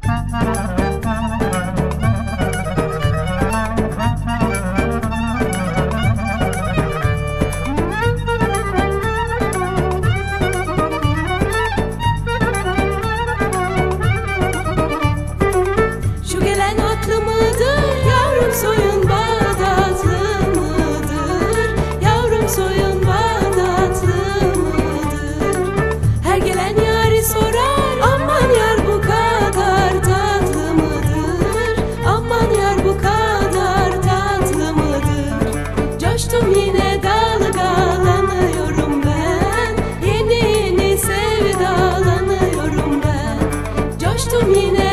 Şu gelen haklı mıdır? Yavrum soyun Bağdatlı mıdır? Yavrum soyun Bağdatlı mıdır? Her gelen yari sorar, aman yar bu kadar tatlı mıdır? Aman yar bu kadar tatlı mıdır? Coştum yine dalgalanıyorum ben, yeni yeni sevdalanıyorum ben. Coştum yine